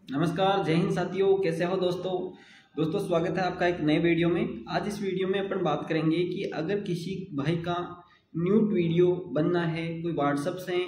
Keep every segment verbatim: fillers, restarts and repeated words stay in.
नमस्कार, जय हिंद साथियों। कैसे हो दोस्तों दोस्तों स्वागत है आपका एक नए वीडियो में। आज इस वीडियो में अपन बात करेंगे कि अगर किसी भाई का न्यूड वीडियो बनना है, कोई व्हाट्सएप से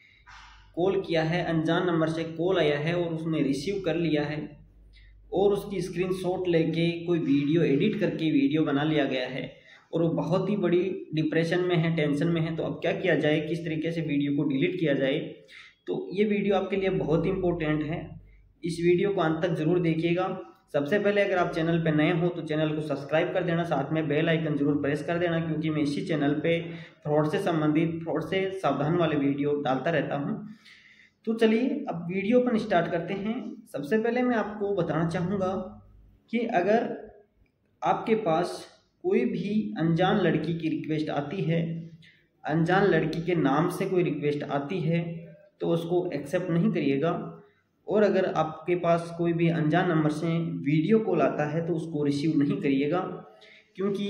कॉल किया है, अनजान नंबर से कॉल आया है और उसने रिसीव कर लिया है और उसकी स्क्रीनशॉट लेके कोई वीडियो एडिट करके वीडियो बना लिया गया है और वो बहुत ही बड़ी डिप्रेशन में है, टेंशन में है। तो अब क्या किया जाए, किस तरीके से वीडियो को डिलीट किया जाए, तो ये वीडियो आपके लिए बहुत ही इंपॉर्टेंट है। इस वीडियो को अंत तक जरूर देखिएगा। सबसे पहले अगर आप चैनल पर नए हो तो चैनल को सब्सक्राइब कर देना, साथ में बेल आइकन जरूर प्रेस कर देना, क्योंकि मैं इसी चैनल पे फ्रॉड से संबंधित, फ्रॉड से सावधान वाले वीडियो डालता रहता हूं। तो चलिए अब वीडियो पर स्टार्ट करते हैं। सबसे पहले मैं आपको बताना चाहूँगा कि अगर आपके पास कोई भी अनजान लड़की की रिक्वेस्ट आती है, अनजान लड़की के नाम से कोई रिक्वेस्ट आती है, तो उसको एक्सेप्ट नहीं करिएगा। और अगर आपके पास कोई भी अनजान नंबर से वीडियो कॉल आता है तो उसको रिसीव नहीं करिएगा, क्योंकि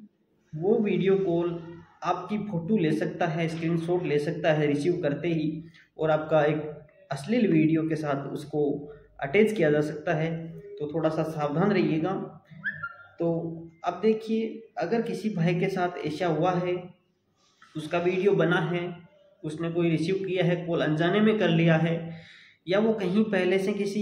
वो वीडियो कॉल आपकी फ़ोटो ले सकता है, स्क्रीनशॉट ले सकता है रिसीव करते ही, और आपका एक अश्लील वीडियो के साथ उसको अटैच किया जा सकता है। तो थोड़ा सा सावधान रहिएगा। तो अब देखिए, अगर किसी भाई के साथ ऐसा हुआ है, उसका वीडियो बना है, उसने कोई रिसीव किया है, कॉल अनजाने में कर लिया है, या वो कहीं पहले से किसी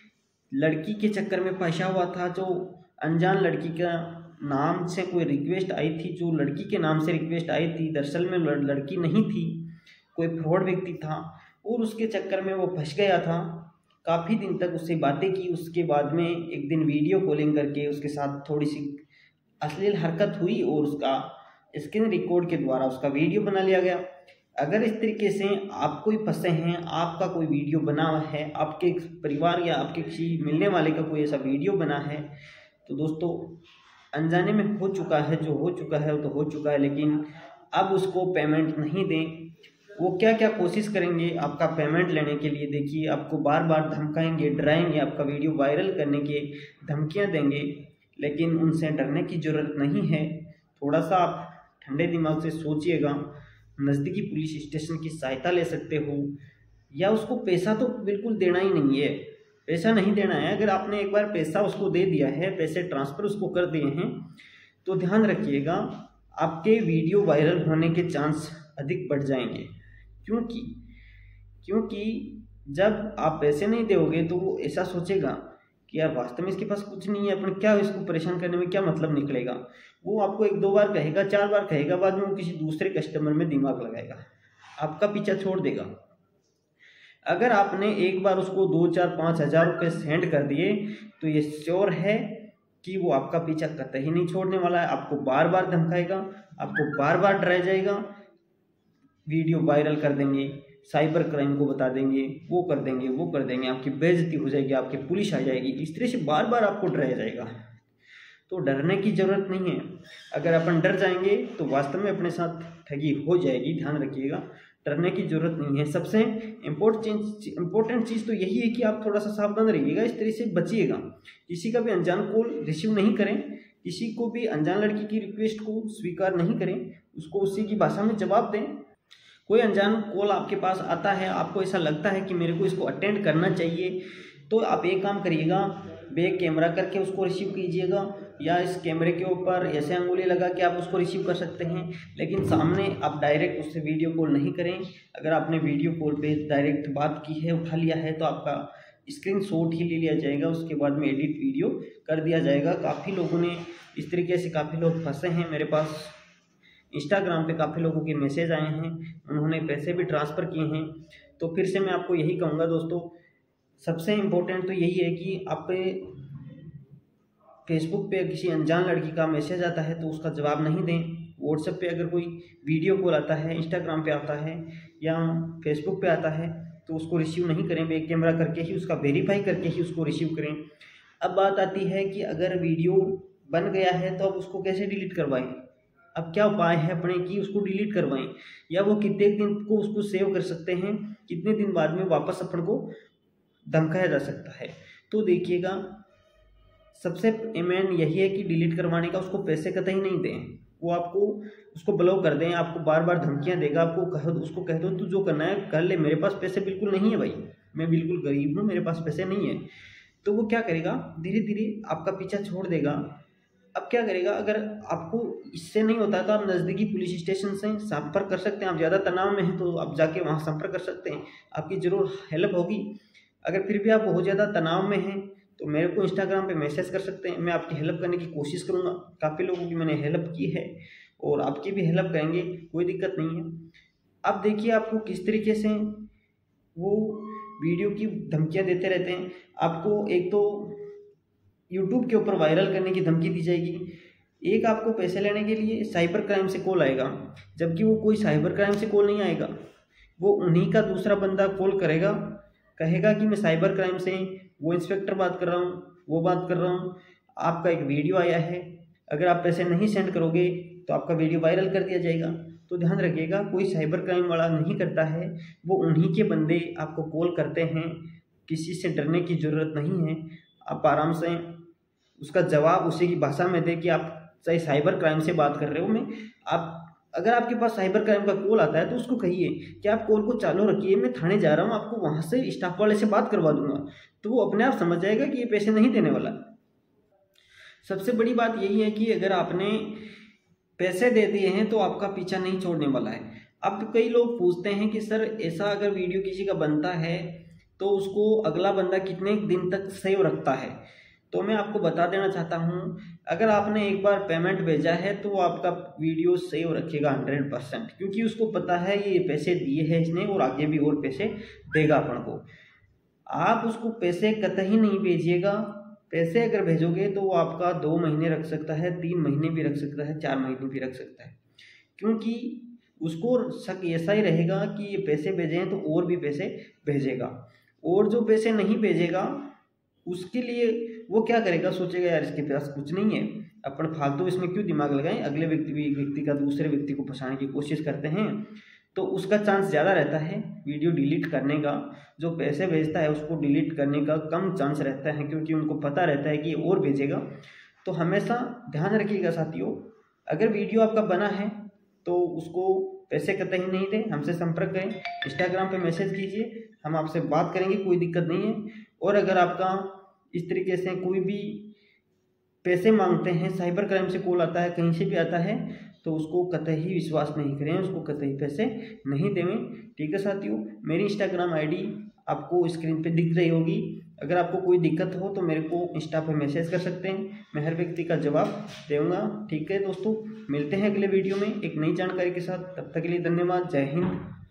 लड़की के चक्कर में फंसा हुआ था, जो अनजान लड़की का नाम से कोई रिक्वेस्ट आई थी, जो लड़की के नाम से रिक्वेस्ट आई थी दरअसल में लड़की नहीं थी, कोई फ्रॉड व्यक्ति था, और उसके चक्कर में वो फंस गया था। काफ़ी दिन तक उससे बातें की, उसके बाद में एक दिन वीडियो कॉलिंग करके उसके साथ थोड़ी सी अश्लील हरकत हुई और उसका स्क्रीन रिकॉर्ड के द्वारा उसका वीडियो बना लिया गया। अगर इस तरीके से आप कोई फंसे हैं, आपका कोई वीडियो बना है, आपके परिवार या आपके किसी मिलने वाले का कोई ऐसा वीडियो बना है, तो दोस्तों अनजाने में हो चुका है, जो हो चुका है वो तो हो चुका है, लेकिन अब उसको पेमेंट नहीं दें। वो क्या क्या कोशिश करेंगे आपका पेमेंट लेने के लिए। देखिए, आपको बार बार धमकाएंगे, डराएंगे, आपका वीडियो वायरल करने के धमकियाँ देंगे, लेकिन उनसे डरने की ज़रूरत नहीं है। थोड़ा सा आप ठंडे दिमाग से सोचिएगा। नज़दीकी पुलिस स्टेशन की सहायता ले सकते हो, या उसको पैसा तो बिल्कुल देना ही नहीं है, पैसा नहीं देना है। अगर आपने एक बार पैसा उसको दे दिया है, पैसे ट्रांसफ़र उसको कर दिए हैं, तो ध्यान रखिएगा आपके वीडियो वायरल होने के चांस अधिक बढ़ जाएंगे। क्योंकि क्योंकि जब आप पैसे नहीं दोगे तो वो ऐसा सोचेगा कि यार वास्तव में इसके पास कुछ नहीं है, अपन क्या इसको परेशान करने में क्या मतलब निकलेगा। वो आपको एक दो बार कहेगा, चार बार कहेगा, बाद में वो किसी दूसरे कस्टमर में दिमाग लगाएगा, आपका पीछा छोड़ देगा। अगर आपने एक बार उसको दो चार पाँच हज़ार रुपये सेंड कर दिए तो ये श्योर है कि वो आपका पीछा कतई नहीं छोड़ने वाला है। आपको बार बार धमकाएगा, आपको बार बार डराया जाएगा, वीडियो वायरल कर देंगे, साइबर क्राइम को बता देंगे, वो कर देंगे, वो कर देंगे, आपकी बेइज्जती हो जाएगी, आपकी पुलिस आ जाएगी। इस तरह से बार बार आपको डराया जाएगा। तो डरने की ज़रूरत नहीं है। अगर अपन डर जाएंगे तो वास्तव में अपने साथ ठगी हो जाएगी, ध्यान रखिएगा। डरने की ज़रूरत नहीं है। सबसे इम्पोर्टेंट इम्पोर्टेंट चीज़ तो यही है कि आप थोड़ा सा सावधान रहिएगा, इस तरह से बचिएगा। किसी का भी अनजान कॉल रिसीव नहीं करें, किसी को भी अनजान लड़की की रिक्वेस्ट को स्वीकार नहीं करें, उसको उसी की भाषा में जवाब दें। कोई अनजान कॉल आपके पास आता है, आपको ऐसा लगता है कि मेरे को इसको अटेंड करना चाहिए, तो आप एक काम करिएगा, बैक कैमरा करके उसको रिसीव कीजिएगा, या इस कैमरे के ऊपर ऐसे अंगुली लगा के आप उसको रिसीव कर सकते हैं। लेकिन सामने आप डायरेक्ट उससे वीडियो कॉल नहीं करें। अगर आपने वीडियो कॉल पे डायरेक्ट बात की है, उठा लिया है, तो आपका स्क्रीनशॉट ही ले लिया जाएगा, उसके बाद में एडिट वीडियो कर दिया जाएगा। काफ़ी लोगों ने इस तरीके से, काफ़ी लोग फंसे हैं। मेरे पास इंस्टाग्राम पे काफ़ी लोगों के मैसेज आए हैं, उन्होंने पैसे भी ट्रांसफ़र किए हैं। तो फिर से मैं आपको यही कहूँगा दोस्तों, सबसे इम्पोर्टेंट तो यही है कि आप फेसबुक पे किसी अनजान लड़की का मैसेज आता है तो उसका जवाब नहीं दें। व्हाट्सएप पे अगर कोई वीडियो कॉल आता है, इंस्टाग्राम पे आता है या फेसबुक पे आता है, तो उसको रिसीव नहीं करें। बैक कैमरा करके ही, उसका वेरीफाई करके ही उसको रिसीव करें। अब बात आती है कि अगर वीडियो बन गया है तो अब उसको कैसे डिलीट करवाएं। अब क्या उपाय है अपने कि उसको डिलीट करवाएं, या वो कितने दिन को उसको सेव कर सकते हैं, कितने दिन बाद में वापस अपन को धमकाया जा सकता है। तो देखिएगा, सबसे मेन यही है कि डिलीट करवाने का उसको पैसे कतई नहीं दें। वो आपको उसको ब्लॉक कर दें, आपको बार बार धमकियां देगा, आपको कह उसको कह दो तू जो करना है कर ले, मेरे पास पैसे बिल्कुल नहीं है भाई, मैं बिल्कुल गरीब हूँ, मेरे पास पैसे नहीं है, तो वो क्या करेगा, धीरे धीरे आपका पीछा छोड़ देगा। अब क्या करेगा, अगर आपको इससे नहीं होता तो आप नज़दीकी पुलिस स्टेशन से संपर्क कर सकते हैं। आप ज़्यादा तनाव में हैं तो आप जाके वहाँ संपर्क कर सकते हैं, आपकी ज़रूर हेल्प होगी। अगर फिर भी आप बहुत ज़्यादा तनाव में हैं तो मेरे को इंस्टाग्राम पे मैसेज कर सकते हैं, मैं आपकी हेल्प करने की कोशिश करूँगा। काफ़ी लोगों की मैंने हेल्प की है और आपकी भी हेल्प करेंगे, कोई दिक्कत नहीं है। अब देखिए आपको किस तरीके से वो वीडियो की धमकियाँ देते रहते हैं। आपको एक तो यूट्यूब के ऊपर वायरल करने की धमकी दी जाएगी, एक आपको पैसे लेने के लिए साइबर क्राइम से कॉल आएगा, जबकि वो कोई साइबर क्राइम से कॉल नहीं आएगा, वो उन्हीं का दूसरा बंदा कॉल करेगा, कहेगा कि मैं साइबर क्राइम से वो इंस्पेक्टर बात कर रहा हूँ, वो बात कर रहा हूँ, आपका एक वीडियो आया है, अगर आप पैसे नहीं सेंड करोगे तो आपका वीडियो वायरल कर दिया जाएगा। तो ध्यान रखिएगा, कोई साइबर क्राइम वाला नहीं करता है, वो उन्हीं के बंदे आपको कॉल करते हैं। किसी से डरने की ज़रूरत नहीं है, आप आराम से उसका जवाब उसी की भाषा में दें कि आप चाहे साइबर क्राइम से बात कर रहे हो। मैं आप अगर आपके पास साइबर क्राइम का कॉल आता है तो उसको कहिए कि आप कॉल को चालू रखिए, मैं थाने जा रहा हूँ, आपको वहाँ से स्टाफ वाले से बात करवा दूंगा। तो वो अपने आप समझ जाएगा कि ये पैसे नहीं देने वाला। सबसे बड़ी बात यही है कि अगर आपने पैसे दे दिए हैं तो आपका पीछा नहीं छोड़ने वाला है। अब कई लोग पूछते हैं कि सर ऐसा अगर वीडियो किसी का बनता है तो उसको अगला बंदा कितने दिन तक सेव रखता है। तो मैं आपको बता देना चाहता हूँ, अगर आपने एक बार पेमेंट भेजा है तो आपका वीडियो सेव रखेगा हंड्रेड परसेंट, क्योंकि उसको पता है ये पैसे दिए हैं इसने और आगे भी और पैसे देगा अपन को। आप उसको पैसे कतई नहीं भेजिएगा। पैसे अगर भेजोगे तो वो आपका दो महीने रख सकता है, तीन महीने भी रख सकता है, चार महीने भी रख सकता है, क्योंकि उसको शक ऐसा ही रहेगा कि ये पैसे भेजे हैं तो और भी पैसे भेजेगा। और जो पैसे नहीं भेजेगा उसके लिए वो क्या करेगा, सोचेगा यार इसके पास कुछ नहीं है, अपन फालतू इसमें क्यों दिमाग लगाएं। अगले व्यक्ति भी व्यक्ति का दूसरे व्यक्ति को फंसाने की कोशिश करते हैं तो उसका चांस ज़्यादा रहता है वीडियो डिलीट करने का। जो पैसे भेजता है उसको डिलीट करने का कम चांस रहता है, क्योंकि उनको पता रहता है कि और भेजेगा। तो हमेशा ध्यान रखिएगा साथियों, अगर वीडियो आपका बना है तो उसको पैसे कतई नहीं दें, हमसे संपर्क करें, इंस्टाग्राम पे मैसेज कीजिए, हम आपसे बात करेंगे, कोई दिक्कत नहीं है। और अगर आपका इस तरीके से कोई भी पैसे मांगते हैं, साइबर क्राइम से कॉल आता है, कहीं से भी आता है, तो उसको कतई विश्वास नहीं करें, उसको कतई पैसे नहीं देवें। ठीक है साथियों, मेरी इंस्टाग्राम आईडी आपको स्क्रीन पे दिख रही होगी। अगर आपको कोई दिक्कत हो तो मेरे को इंस्टा पे मैसेज कर सकते हैं, मैं हर व्यक्ति का जवाब दूंगा। ठीक है दोस्तों, मिलते हैं अगले वीडियो में एक नई जानकारी के साथ, तब तक के लिए धन्यवाद। जय हिंद।